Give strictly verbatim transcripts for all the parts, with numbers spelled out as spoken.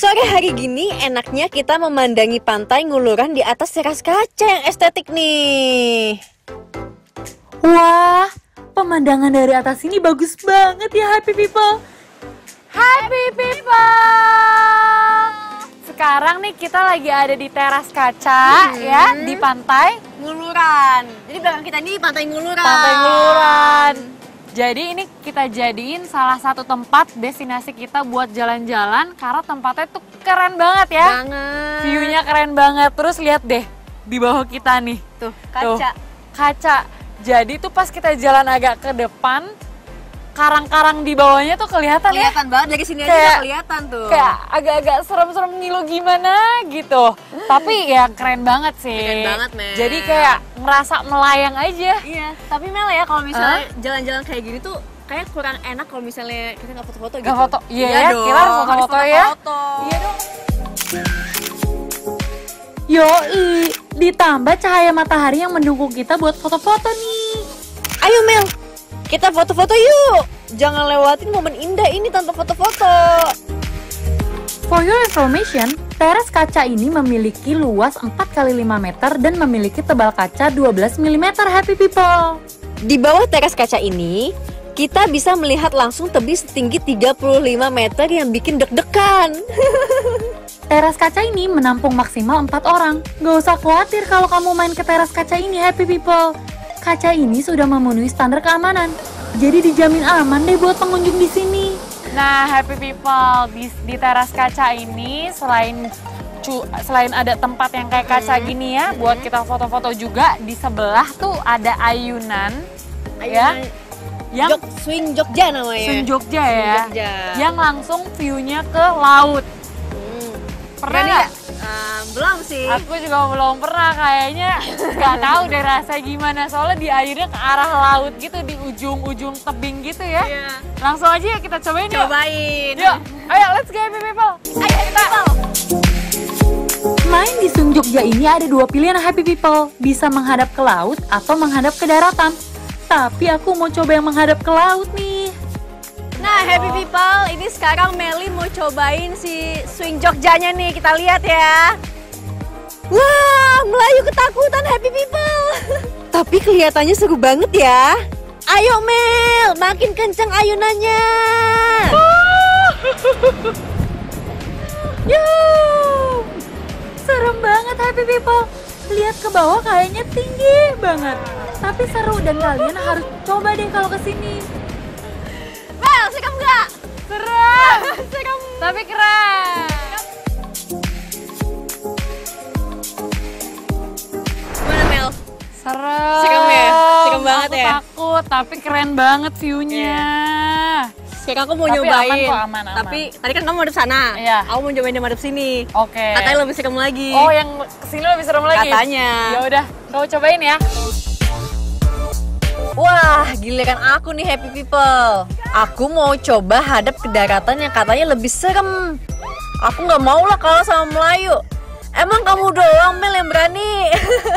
Sore hari gini enaknya kita memandangi pantai nguluran di atas teras kaca yang estetik nih. Wah, pemandangan dari atas ini bagus banget ya happy people. Happy people. Sekarang nih kita lagi ada di teras kaca hmm. ya, di pantai Nguluran. Jadi belakang kita ini pantai Nguluran. Pantai Nguluran. Jadi ini kita jadiin salah satu tempat destinasi kita buat jalan-jalan karena tempatnya tuh keren banget ya. Banget. View-nya keren banget. Terus lihat deh di bawah kita nih. Tuh, kaca. Tuh, kaca. Jadi tuh pas kita jalan agak ke depan, karang-karang di bawahnya tuh kelihatan, kelihatan ya. Kelihatan banget dari sini kayak, aja kelihatan tuh. Kayak agak-agak serem-serem ngilu gimana gitu. Tapi ya keren banget sih. Keren banget, Mel. Jadi kayak ngerasa melayang aja. Iya, tapi Mel ya kalau misalnya jalan-jalan kayak gini tuh kayak kurang enak kalau misalnya kita nggak foto-foto gitu. Nggak foto, iya ya, ya, kita harus foto-foto ya. Iya dong. Yoi, ditambah cahaya matahari yang mendukung kita buat foto-foto nih. Ayo Mel, kita foto-foto yuk. Jangan lewatin momen indah ini tanpa foto-foto. For your information, teras kaca ini memiliki luas empat kali lima meter dan memiliki tebal kaca dua belas milimeter happy people. Di bawah teras kaca ini, kita bisa melihat langsung tebing setinggi tiga puluh lima meter yang bikin deg-degan. Teras kaca ini menampung maksimal empat orang. Gak usah khawatir kalau kamu main ke teras kaca ini happy people. Kaca ini sudah memenuhi standar keamanan. Jadi dijamin aman deh buat pengunjung di sini. Nah, happy people, di, di teras kaca ini selain cu, selain ada tempat yang kayak kaca hmm. gini ya, hmm. buat kita foto-foto juga, di sebelah tuh ada ayunan, ayunan ya. Yang Jog, swing Jogja namanya. Swing Jogja swing ya. Jogja. Yang langsung view-nya ke laut. Hmm. Pernah nggak? Uh, belum sih. Aku juga belum pernah, kayaknya nggak tahu deh rasanya gimana. Soalnya di airnya ke arah laut gitu, di ujung-ujung tebing gitu ya. Iya. Langsung aja ya kita cobain yuk. Cobain. Yuk, ayo let's go happy people. Ayo kita. Main di Swing Jogja ini ada dua pilihan happy people. Bisa menghadap ke laut atau menghadap ke daratan. Tapi aku mau coba yang menghadap ke laut nih. Nah, happy people, ini sekarang Meli mau cobain si Swing Jogjanya nih, kita lihat ya. Wah, Melayu ketakutan happy people. Tapi kelihatannya seru banget ya. Ayo Mel, makin kencang ayunannya. Yuh, serem banget happy people. Lihat ke bawah kayaknya tinggi banget. Tapi seru dan kalian harus coba deh kalau kesini. Mel, serem nggak? Serem. Serem. Tapi keren. Gimana Mel? Serem. Serem ya? Serem banget aku ya? takut, tapi keren banget view-nya. Sekarang aku mau tapi nyobain. Aman kok, aman, aman. Tapi tadi kan kamu madep sana. Iya. Aku mau nyobain yang madep sini. Oke. Okay. Katanya lebih serem lagi. Oh, yang kesini lebih serem lagi? Katanya. Ya udah, kamu cobain ya. Wah, giliran aku nih happy people. Aku mau coba hadap ke daratan yang katanya lebih serem. Aku nggak mau lah kalau sama Melayu. Emang kamu doang Mel yang berani.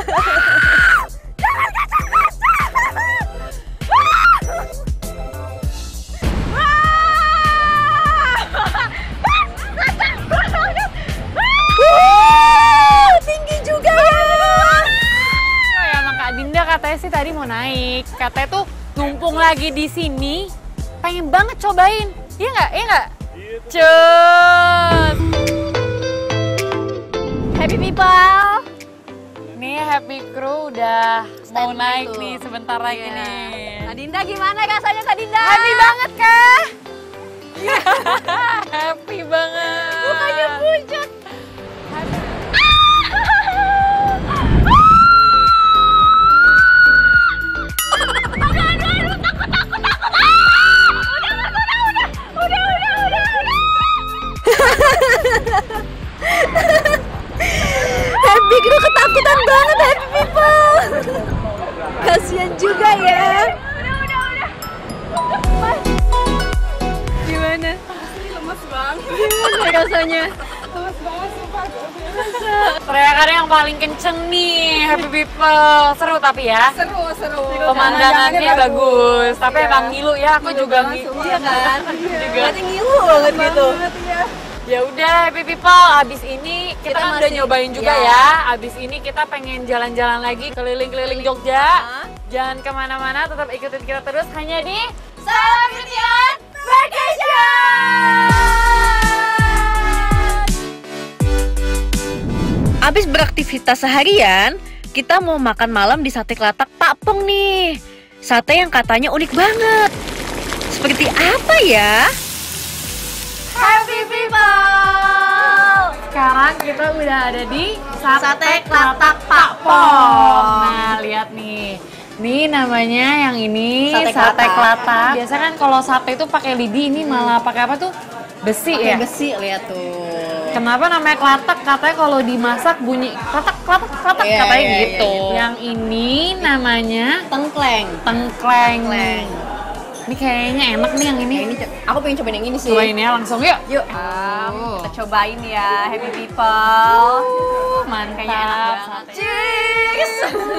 Tinggi juga ya. Ya emang Kak Dinda katanya sih tadi mau naik. Katanya tuh numpung lagi di sini, pengen banget cobain. Iya nggak? Iya nggak? Cut. Happy people. Nih happy crew udah mau naik tuh. nih sebentar lagi Yeah. nih. Kak Dinda gimana rasanya Kak Dinda? Happy banget kah? Happy banget. Mukanya pucat. Happy Crew ketakutan banget happy people. Kasian juga ya. Udah udah udah. Gimana? Lemes banget. Gimana rasanya? Lemes banget sumpah. Teriakannya yang paling kenceng nih happy people. Seru tapi ya. Seru seru. Pemandangannya bagus. Tapi iya. Emang ngilu ya. Aku juga ngilu. Iya kan? Juga. Berarti ngilu banget gitu. Ya udah happy people, abis ini kita, Kita kan masih- udah nyobain juga ya. ya. Abis ini kita pengen jalan-jalan lagi keliling-keliling Jogja. Hah? Jangan kemana-mana, tetap ikutin kita terus hanya di Salam Impian Vacation! Abis beraktivitas seharian, kita mau makan malam di Sate Kelatak Pak Pong nih. Sate yang katanya unik banget. Seperti apa ya? Happy people! Sekarang kita udah ada di Sate, Sate Kelatak Pak Pong. Nah, lihat nih. Ini namanya yang ini Sate sate Kelatak. kelatak. Biasa kan kalau sate itu pakai lidi, ini malah pakai apa tuh? Besi Pakai ya. besi, lihat tuh. Kenapa namanya kelatak? Katanya kalau dimasak bunyi kelatak kelatak kelatak Iya, katanya iya, iya, gitu. gitu. Yang ini namanya Tengkleng. tengkleng. Tengkleng. Ini kayaknya enak nih yang ini. Nah, ini co- aku pengen cobain yang ini sih. Cobain ya langsung yuk. Yuk, um, kita cobain ya, happy people. Uh, mantap. Kayaknya enak banget. Cheers!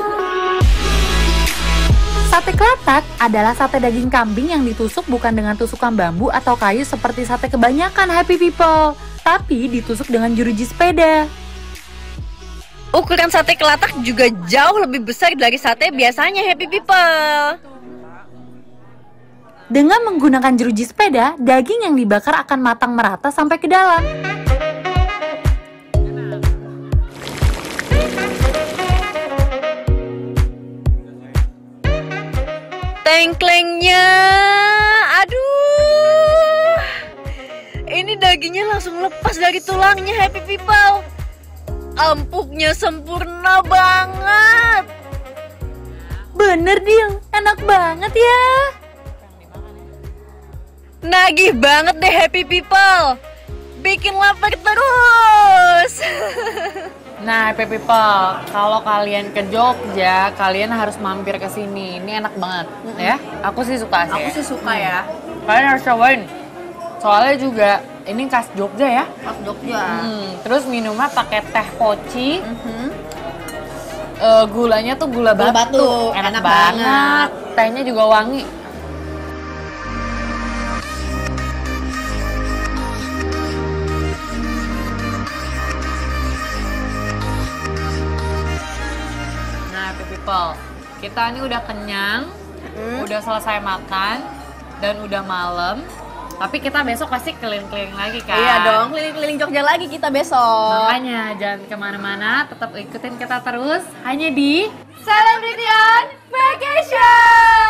Sate kelatak adalah sate daging kambing yang ditusuk bukan dengan tusukan bambu atau kayu seperti sate kebanyakan happy people, tapi ditusuk dengan jeruji sepeda. Ukuran sate kelatak juga jauh lebih besar dari sate biasanya, happy people. Dengan menggunakan jeruji sepeda, daging yang dibakar akan matang merata sampai ke dalam. Tengklengnya, aduh, ini dagingnya langsung lepas dari tulangnya, happy people. Empuknya sempurna banget. Bener Dil, enak banget ya. Nagih banget deh, happy people. Bikin lapar terus. Nah, happy people, kalau kalian ke Jogja, kalian harus mampir ke sini. Ini enak banget, ya. Aku sih suka sih. Aku sih suka ya. Kalian harus cobain. Soalnya juga ini khas Jogja ya. Khas Jogja. Hmm, terus minumnya pakai teh poci. Mhm. Eh, gulanya tuh gula Gula batu, batu, enak, enak banget. banget. Tehnya juga wangi. Nah, happy people, kita ini udah kenyang, Hmm. udah selesai makan, dan udah malam. Tapi kita besok pasti keliling-keliling lagi kan? Iya dong, keliling-keliling Jogja lagi kita besok. Makanya jangan kemana-mana, tetap ikutin kita terus hanya di Salam Impian Vacation!